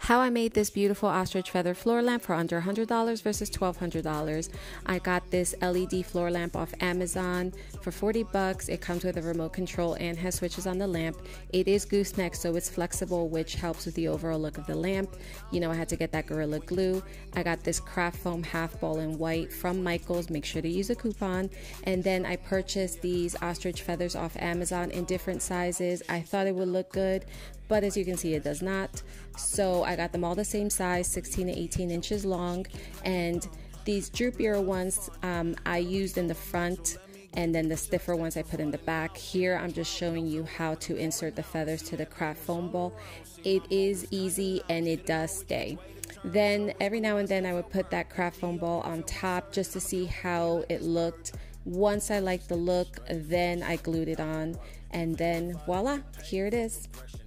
How I made this beautiful ostrich feather floor lamp for under $100 versus $1,200. I got this LED floor lamp off Amazon for 40 bucks. It comes with a remote control and has switches on the lamp. It is gooseneck, so it's flexible, which helps with the overall look of the lamp. You know, I had to get that Gorilla Glue. I got this craft foam half ball in white from Michaels. Make sure to use a coupon. And then I purchased these ostrich feathers off Amazon in different sizes. I thought it would look good, but as you can see, it does not. So I got them all the same size, 16 to 18 inches long, and these droopier ones I used in the front, and then the stiffer ones I put in the back. Here I'm just showing you how to insert the feathers to the craft foam ball. It is easy and it does stay. Then every now and then I would put that craft foam ball on top just to see how it looked. Once I liked the look, then I glued it on, and then voila, here it is.